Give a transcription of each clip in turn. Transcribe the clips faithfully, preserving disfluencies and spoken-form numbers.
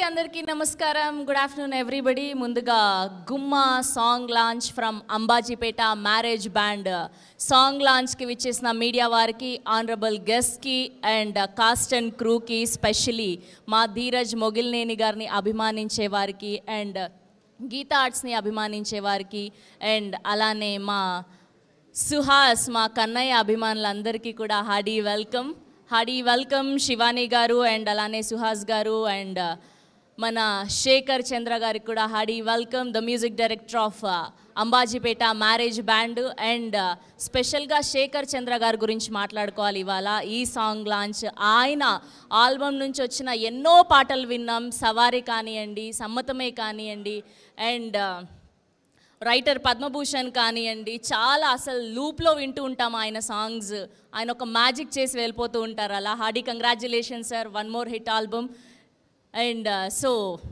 అందరికీ నమస్కారం. Good afternoon everybody. ముందుగా Gumma song launch from Ambajipeta marriage band song లాంచ్కి విచ్చేసిన మీడియా వారికి, ఆనరబుల్ గెస్ట్కి అండ్ కాస్ట్ అండ్ క్రూకి, స్పెషలీ మా ధీరజ్ మొగిల్నేని గారిని అభిమానించే వారికి అండ్ గీతా ఆర్ట్స్ని అభిమానించే వారికి అండ్ అలానే మా సుహాస్ మా కన్నయ్య అభిమానులందరికీ కూడా hearty welcome. Hearty welcome Shivani గారు అండ్ అలానే సుహాస్ గారు అండ్ మన శేఖర్ చంద్ర గారికి కూడా hearty welcome, the music director of Ambajipeta marriage band. And స్పెషల్గా శేఖర్ చంద్ర గారి గురించి మాట్లాడుకోవాలి ఇవాళ. ఈ సాంగ్ లాంచ్, ఆయన ఆల్బమ్ నుంచి వచ్చిన ఎన్నో పాటలు విన్నాం. సవారీ కానివ్వండి, సమ్మతమే కానివ్వండి అండ్ రైటర్ పద్మభూషణ్ కానివ్వండి, చాలా అసలు లూప్లో వింటూ ఉంటాం ఆయన సాంగ్స్. ఆయన ఒక మ్యాజిక్ చేసి వెళ్ళిపోతూ ఉంటారు అలా. Hearty congratulation sir, one more hit album. And so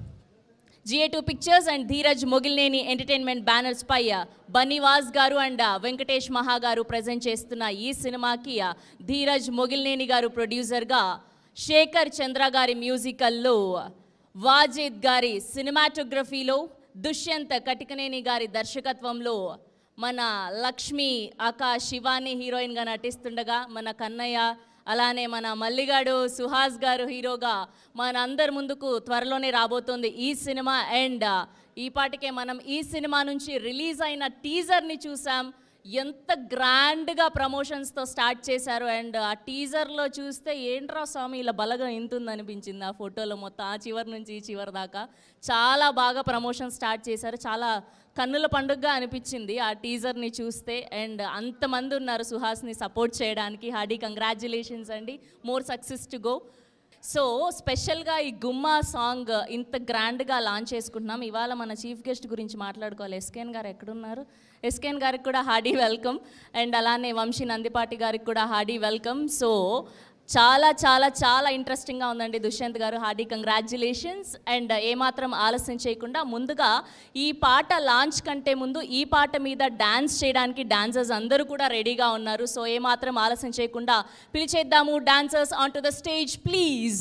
GA two pictures and Dheeraj Mogilineni entertainment banners పై బన్నీవాస్ గారు అండ్ వెంకటేష్ మహా గారు ప్రజెంట్ చేస్తున్న ఈ సినిమాకి ధీరజ్ మొగిల్నేని గారు ప్రొడ్యూసర్గా, శేఖర్ చంద్ర గారి మ్యూజికల్లో, వాజిద్ గారి సినిమాటోగ్రఫీలో, దుష్యంత్ కటికనేని గారి దర్శకత్వంలో మన లక్ష్మి అక్క శివాని హీరోయిన్గా నటిస్తుండగా, మన కన్నయ్య అలానే మన మల్లిగాడు సుహాస్ గారు హీరోగా మన అందరి ముందుకు త్వరలోనే రాబోతోంది ఈ సినిమా. అండ్ ఈ పాటికే మనం ఈ సినిమా నుంచి రిలీజ్ అయిన టీజర్ని చూసాం. ఎంత గ్రాండ్గా ప్రమోషన్స్తో స్టార్ట్ చేశారు. అండ్ ఆ టీజర్లో చూస్తే ఏంట్రా స్వామి ఇలా బలగా ఇంతుంది అనిపించింది. ఆ ఫోటోలో మొత్తం ఆ చివరి నుంచి ఈ చివరి దాకా చాలా బాగా ప్రమోషన్ స్టార్ట్ చేశారు. చాలా కన్నుల పండుగగా అనిపించింది ఆ టీజర్ని చూస్తే. అండ్ అంతమంది ఉన్నారు సుహాస్ని సపోర్ట్ చేయడానికి. హార్డీ కంగ్రాచులేషన్స్ అండి, more success to go. So స్పెషల్గా ఈ గుమ్మా సాంగ్ ఇంత గ్రాండ్గా లాంచ్ చేసుకుంటున్నాం. ఇవాళ మన చీఫ్ గెస్ట్ గురించి మాట్లాడుకోవాలి. ఎస్కేఎన్ గారు ఎక్కడున్నారు? ఎస్కేఎన్ గారికి కూడా హార్డీ వెల్కమ్ అండ్ అలానే వంశీ నందిపాటి గారికి కూడా హార్డీ వెల్కమ్. సో చాలా చాలా చాలా ఇంట్రెస్టింగ్గా ఉందండి దుష్యంత్ గారు, హార్డీ కంగ్రాచులేషన్స్. అండ్ ఏమాత్రం ఆలస్యం చేయకుండా ముందుగా ఈ పాట లాంచ్ కంటే ముందు ఈ పాట మీద డాన్స్ చేయడానికి డాన్సర్స్ అందరూ కూడా రెడీగా ఉన్నారు. సో ఏమాత్రం ఆలస్యం చేయకుండా పిలిచేద్దాము dancers on to the stage please.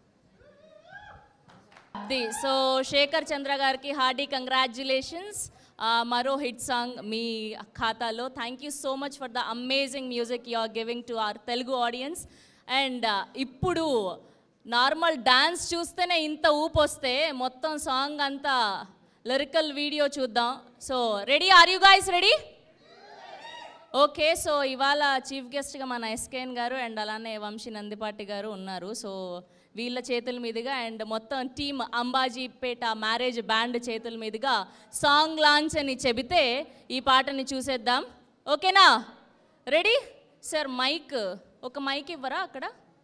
So Sekhar Chandra గారికి హార్డీ కంగ్రాచులేషన్స్, మరో హిట్ సాంగ్ మీ ఖాతాలో. Thank you so much for the amazing music you are giving to our Telugu audience. And ఇప్పుడు నార్మల్ డాన్స్ చూస్తేనే ఇంత ఊపు వస్తే మొత్తం సాంగ్ అంతా లిరికల్ వీడియో చూద్దాం. So ready? Are you guys ready? Okay. So ఇవాళ చీఫ్ గెస్ట్గా మన ఎస్కేఎన్ గారు అండ్ అలానే వంశీ నందిపాటి గారు ఉన్నారు. సో వీళ్ళ చేతుల మీదుగా అండ్ మొత్తం టీమ్ అంబాజీపేట మ్యారేజ్ బ్యాండ్ చేతుల మీదుగా సాంగ్ లాంచ్ అని చెబితే ఈ పాటని చూసేద్దాం. ఓకేనా? రెడీ? సార్ మైక్, ఒక మైక్ ఇవ్వరా అక్కడ?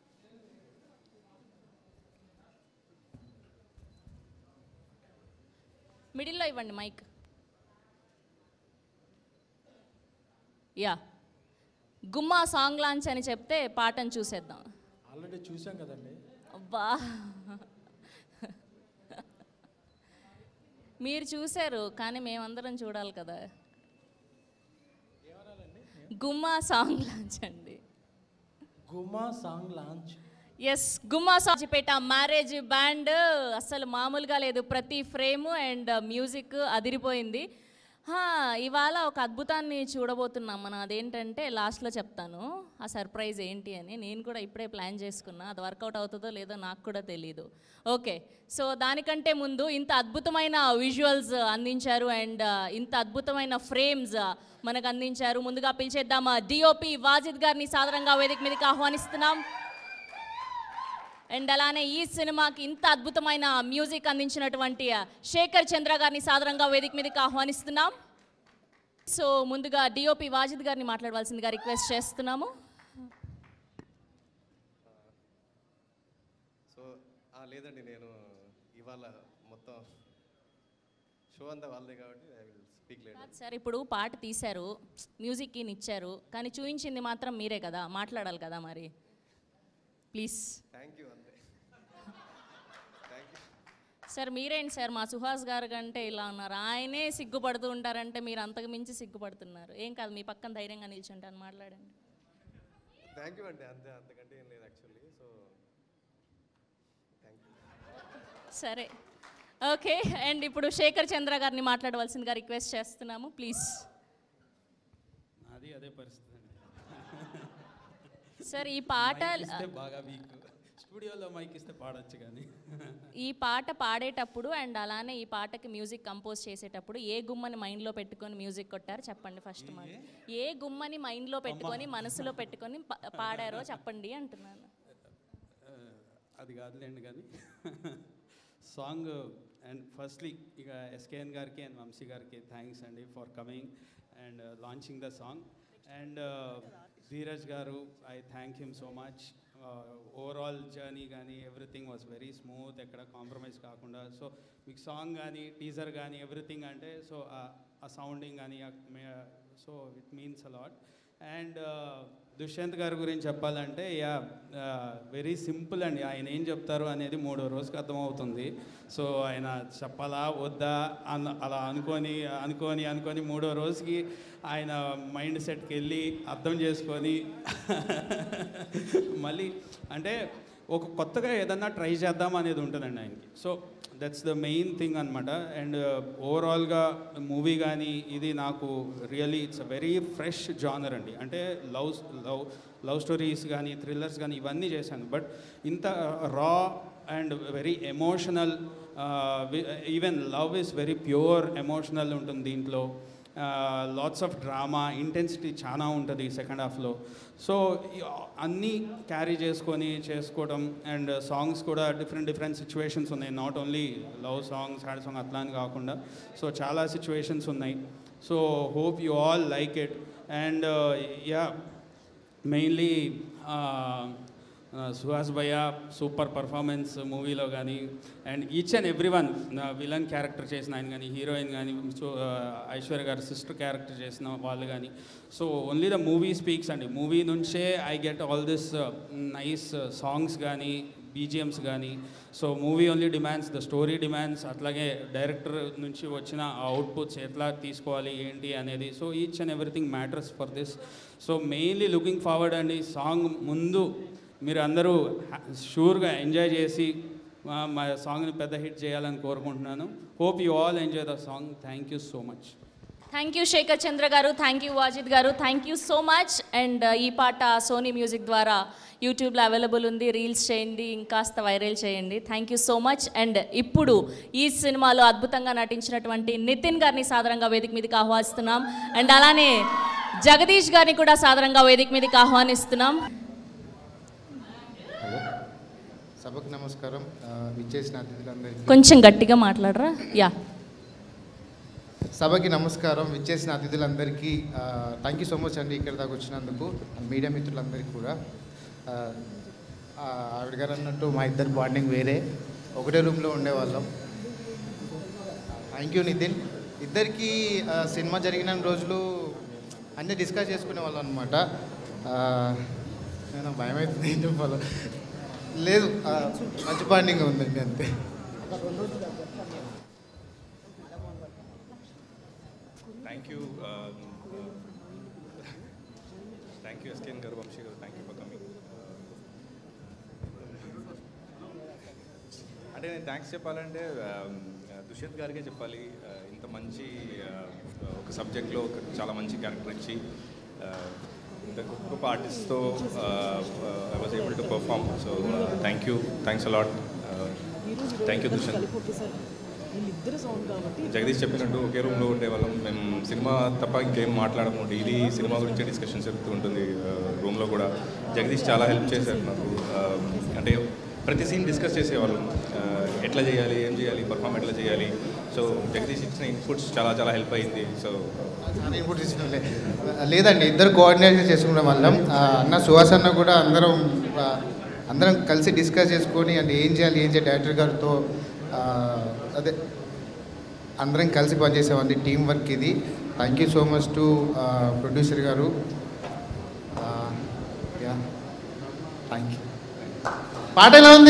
మిడిల్లో ఇవ్వండి mike. Yeah, Gumma song launch అని చెప్తే పాటను చూసేద్దాం. ఆల్రెడీ చూసాం కదండి. అబ్బా, మీరు చూశారు కానీ మేమందరం చూడాలి కదా. గుమ్మా సాంగ్ లాంచ్ అండి. గుమ్మా సాంగ్ లాంచ్. ఎస్, గుమ్మా అంబాజీపేట మ్యారేజ్ బ్యాండ్ అసలు మామూలుగా లేదు. ప్రతి ఫ్రేము అండ్ మ్యూజిక్ అదిరిపోయింది. ఇవాళ ఒక అద్భుతాన్ని చూడబోతున్నాం మనం. అదేంటంటే లాస్ట్లో చెప్తాను ఆ సర్ప్రైజ్ ఏంటి అని. నేను కూడా ఇప్పుడే ప్లాన్ చేసుకున్నా, అది వర్కౌట్ అవుతుందో లేదో నాకు కూడా తెలీదు. ఓకే, సో దానికంటే ముందు ఇంత అద్భుతమైన విజువల్స్ అందించారు అండ్ ఇంత అద్భుతమైన ఫ్రేమ్స్ మనకు అందించారు. ముందుగా పిలిచేద్దామా డిఓపి వాజిద్ గారిని సాదరంగా వేదిక మీదకి ఆహ్వానిస్తున్నాం. అండ్ అలానే ఈ సినిమాకి ఇంత అద్భుతమైన మ్యూజిక్ అందించినటువంటి శేఖర్ చంద్ర గారిని సాదరంగా వేదిక మీదకి ఆహ్వానిస్తున్నాం. సో ముందుగా డిఓపి వాజిద్ గారిని మాట్లాడవలసిందిగా రిక్వెస్ట్ చేస్తున్నాము. సో లేదండి, నేను ఇవాళ మొత్తం షో అంతా వాళ్ళదే కాబట్టి I will speak later. Sir ఇప్పుడు పాట తీశారు, మ్యూజిక్ ఇచ్చారు, కానీ చూపించింది మాత్రం మీరే కదా, మాట్లాడాలి కదా మరి. ప్లీజ్. Thank you. అంతే. Thank you sir. మీరేంటి సార్ మా సుహాస్ గారు కంటే ఇలా ఉన్నారు, ఆయనే సిగ్గుపడుతూ ఉంటారంటే మీరు అంతకు మించి సిగ్గుపడుతున్నారు. ఏం కాదు, మీ పక్కన ధైర్యంగా నిల్చుంటాను, మాట్లాడండి. థ్యాంక్ యూ అండి. అంతే, అంతకంటే ఏం లేదు యాక్చువల్లీ. So thank you. సరే ఓకే. అండ్ ఇప్పుడు శేఖర్ చంద్ర గారిని మాట్లాడవలసిందిగా రిక్వెస్ట్ చేస్తున్నాము ప్లీజ్. నాది అదే పరిస్థితి అండి. సార్ ఈ పాట బాగా వీక్, స్టూడియోలో మైక్ ఇస్తే పాడొచ్చు కానీ ఈ పాట పాడేటప్పుడు అండ్ అలానే ఈ పాటకి మ్యూజిక్ కంపోజ్ చేసేటప్పుడు ఏ గుమ్మని మైండ్లో పెట్టుకొని మ్యూజిక్ కొట్టారు చెప్పండి ఫస్ట్. మాట ఏ గుమ్మని మైండ్లో పెట్టుకొని మనసులో పెట్టుకొని పాడారో చెప్పండి అంటున్నాను. అది కాదులేండి కానీ సాంగ్ అండ్ ఫస్ట్లీ ఇక ఎస్కేఎన్ గారికి అండ్ వంశీ గారికి థ్యాంక్స్ అండి for coming and launching the song. And Dheeraj గారు, I thank him so much. Overall journey కానీ ఎవ్రీథింగ్ వాజ్ వెరీ స్మూత్, ఎక్కడ కాంప్రమైజ్ కాకుండా. సో మీకు సాంగ్ కానీ టీజర్ కానీ ఎవ్రీథింగ్ అంటే సో ఆ సౌండింగ్ కానీ so it means a lot. And Dushyanth గారి గురించి చెప్పాలంటే యా వెరీ సింపుల్ అండి. ఆయన ఏం చెప్తారు అనేది మూడో రోజుకి అర్థమవుతుంది. సో ఆయన చెప్పాలా వద్దా అన్న అలా అనుకొని అనుకొని అనుకొని మూడో రోజుకి ఆయన మైండ్ సెట్కి వెళ్ళి అర్థం చేసుకొని మళ్ళీ అంటే ఒక కొత్తగా ఏదన్నా ట్రై చేద్దాం అనేది ఉంటుందండి ఆయనకి. So that's the main thing అనమాట. అండ్ ఓవరాల్గా మూవీ కానీ ఇది నాకు really it's a very fresh genre అండి. అంటే లవ్ లవ్ లవ్ స్టోరీస్ కానీ థ్రిల్లర్స్ కానీ ఇవన్నీ చేశాను, బట్ ఇంత raw and very emotional, even love is very pure emotional ఉంటుంది దీంట్లో. లాట్స్ ఆఫ్ డ్రామా ఇంటెన్సిటీ చాలా ఉంటుంది సెకండ్ హాఫ్లో. సో అన్నీ క్యారీ చేసుకొని చేసుకోవడం. అండ్ సాంగ్స్ కూడా డిఫరెంట్ డిఫరెంట్ సిచ్యువేషన్స్ ఉన్నాయి, not only love song sad song అట్లా అని కాకుండా సో చాలా సిచ్యువేషన్స్ ఉన్నాయి. So hope you all like it. And yeah mainly Suhas భయ్య సూపర్ పర్ఫార్మెన్స్ మూవీలో కానీ. And each and every one villain character చేసిన ఆయన కానీ, హీరోయిన్ కానీ, సో ఐశ్వర్య గారి సిస్టర్ క్యారెక్టర్ చేసిన వాళ్ళు కానీ. So only the movie speaks అండి. మూవీ నుంచే I get all this nice songs కానీ బీజిఎమ్స్ కానీ. So movie only demands, the story demands. అట్లాగే డైరెక్టర్ నుంచి వచ్చిన అవుట్పుట్స్ ఎట్లా తీసుకోవాలి ఏంటి అనేది. So each and everything matters for this. So mainly looking forward అండి. సాంగ్ ముందు మీరు అందరూ షూర్గా ఎంజాయ్ చేసి మా సాంగ్ని పెద్ద హిట్ చేయాలని కోరుకుంటున్నాను. Hope you all enjoy the song. Thank you so much. Thank you Sekhar Chandra గారు, థ్యాంక్ యూ వాజిద్ గారు, thank you so much. And ఈ పాట సోనీ మ్యూజిక్ ద్వారా యూట్యూబ్లో అవైలబుల్ ఉంది, రీల్స్ చేయండి, ఇంకాస్త వైరల్ చేయండి. Thank you so much. And ఇప్పుడు ఈ సినిమాలో అద్భుతంగా నటించినటువంటి నితిన్ గారిని సాదరంగా వేదిక మీదకి ఆహ్వానిస్తున్నాం. అండ్ అలానే జగదీష్ గారిని కూడా సాదరంగా వేదిక మీదకి ఆహ్వానిస్తున్నాం. సభకు నమస్కారం. విచ్చేసిన అతిథులందరికీ కొంచెం గట్టిగా మాట్లాడరా. యా సభకి నమస్కారం. విచ్చేసిన అతిథులందరికీ థ్యాంక్ యూ సో మచ్ అండి ఇక్కడ దాకా వచ్చినందుకు. మీడియా మిత్రులందరికీ కూడా. ఆవిడ గారు అన్నట్టు మా ఇద్దరు బాండింగ్ వేరే, ఒకటే రూమ్లో ఉండేవాళ్ళం. Thank you Nithin. ఇద్దరికి సినిమా జరిగిన రోజులు అన్నీ డిస్కస్ చేసుకునే వాళ్ళం అనమాట. నేను భయం అవుతుంది ఏం చెప్పాలో లేదు, మంచి బాండింగ్ ఉందండి అంతే. Thank you thank you SKN గారు, వంశీ గారు, థ్యాంక్ యూ ఫర్ కమింగ్. అంటే నేను థ్యాంక్స్ చెప్పాలంటే దుష్యంత్ గారికే చెప్పాలి. ఇంత మంచి ఒక సబ్జెక్ట్లో ఒక చాలా మంచి క్యారెక్టర్ ఇచ్చి ఇంత గొప్ప ఆర్టిస్ట్తో I was able to perform. So thank you, thanks a lot. Thank you Dushyanth. Jagadish చెప్పినట్టు ఒకే రూమ్లో ఉండేవాళ్ళం మేము. సినిమా తప్ప ఇంకేం మాట్లాడము, డైలీ సినిమా గురించే డిస్కషన్ జరుగుతూ ఉంటుంది రూమ్లో కూడా. జగదీష్ చాలా హెల్ప్ చేశారు నాకు. అంటే ప్రతి సీన్ డిస్కస్ చేసేవాళ్ళం, ఎట్లా చేయాలి, ఏం చేయాలి, పర్ఫామ్ ఎట్లా చేయాలి. సో జగదీష్ ఇచ్చిన ఇన్పుట్స్ చాలా చాలా హెల్ప్ అయింది. సో చాలా ఇన్పుట్స్ ఇచ్చిన లేదండి, ఇద్దరు కోఆర్డినేషన్ చేసుకునే వాళ్ళం. అన్న సుహాస్ అన్న కూడా అందరం అందరం కలిసి డిస్కస్ చేసుకొని అంటే ఏం చేయాలి ఏం చేయాలి డైరెక్టర్ గారితో అదే అందరం కలిసి పనిచేసామండి. టీం వర్క్ ఇది. Thank you so much to producer గారు. Yeah thank you. పాట ఎలా ఉంది?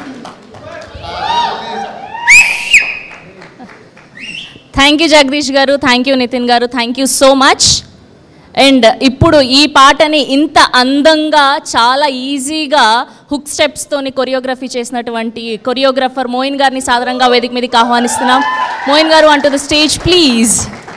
థ్యాంక్ యూ జగదీష్ గారు, థ్యాంక్ యూ నితిన్ గారు, thank you so much. And ఇప్పుడు ఈ పాటని ఇంత అందంగా చాలా ఈజీగా హుక్ స్టెప్స్తోని కొరియోగ్రఫీ చేసినటువంటి కొరియోగ్రాఫర్ మోయిన్ గారిని సాదరంగా వేదిక మీదకి ఆహ్వానిస్తున్నాం. మోయిన్ గారు on to the stage please.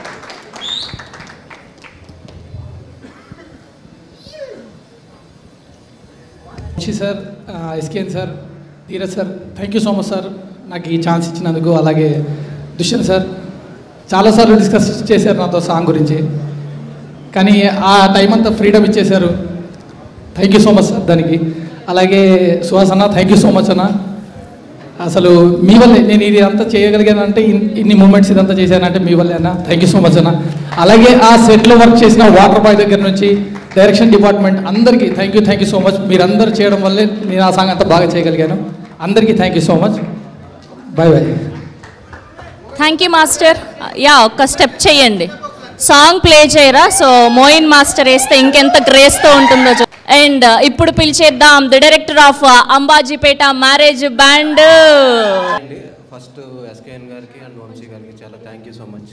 Sir, SKN sir, Dheeraj sir, thank you so much sir నాకు ఈ ఛాన్స్ ఇచ్చినందుకు. అలాగే దుష్యంత్ సార్ చాలాసార్లు డిస్కస్ చేశారు నాతో సాంగ్ గురించి, కానీ ఆ టైం అంతా ఫ్రీడమ్ ఇచ్చేశారు. Thank you so much sir దానికి. అలాగే సుహాస్ అన్న, థ్యాంక్ యూ సో మచ్ అన్న. అసలు మీ వల్లే నేను ఇది అంతా చేయగలిగానంటే, ఇన్ని మూమెంట్స్ ఇదంతా చేశానంటే మీ వల్లే అన్న. థ్యాంక్ యూ సో మచ్ అన్న. అలాగే ఆ సెట్లో వర్క్ చేసిన వాటర్ బాయ్ దగ్గర నుంచి డైరెక్షన్ డిపార్ట్మెంట్ అందరికీ thank you thank you so much. మీరందరూ చేయడం వల్లే నేను ఆ సాంగ్ అంతా బాగా చేయగలిగాను. అందరికీ thank you so much. Bye bye. Thank you master. Yeah, ఒక్క స్టెప్ చేయండి. సాంగ్ ప్లే చేయరా? సో మోయిన్ మాస్టర్ వేస్తే ఇంకెంత గ్రేస్తో ఉంటుందో. అండ్ ఇప్పుడు పిలిచేద్దాం the director of Ambajipeta marriage band. First SKN గారికి అండ్ వంశీ గారికి చాలా thank you so much.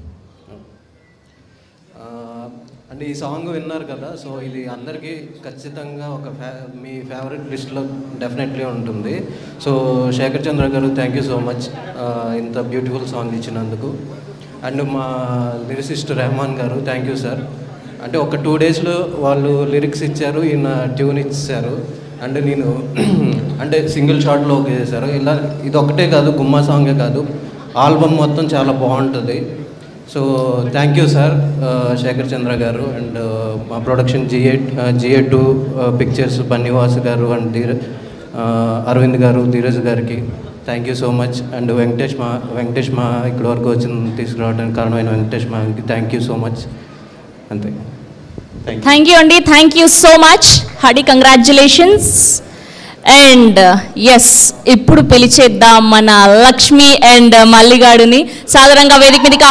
And ఈ సాంగ్ విన్నారు కదా, సో ఇది అందరికీ ఖచ్చితంగా ఒక ఫే మీ ఫేవరెట్ లిస్ట్లో డెఫినెట్లీ ఉంటుంది. సో శేఖర్ చంద్ర గారు థ్యాంక్ యూ సో మచ్ ఇంత బ్యూటిఫుల్ సాంగ్ ఇచ్చినందుకు. అండ్ మా లిరిసిస్ట్ రెహమాన్ గారు థ్యాంక్ యూ సార్. అంటే ఒక టూ డేస్లో వాళ్ళు లిరిక్స్ ఇచ్చారు, ఈయన ట్యూన్ ఇచ్చారు. అండ్ నేను అంటే సింగిల్ షాట్లో ఓకే చేశారు. ఇలా ఇది ఒకటే కాదు, గుమ్మా సాంగే కాదు, ఆల్బమ్ మొత్తం చాలా బాగుంటుంది. So thank you sir Sekhar Chandra గారు. అండ్ మా production GA GA two pictures Bunny Vas గారు అండ్ ధీర అరవింద్ గారు, ధీరజ్ గారికి thank you so much. And Venkatesh Maha Venkatesh మా ఇక్కడ వరకు వచ్చిన తీసుకురావడానికి కారణమైన వెంకటేష్ మాకి థ్యాంక్ యూ సో మచ్. అంతే. థ్యాంక్ యూ అండి, thank you so much. Hearty congratulations. And yes, ఇప్పుడు పిలిచేద్దాం మన లక్ష్మి అండ్ మల్లిగాడుని సాధారణంగా వేదిక మీదకి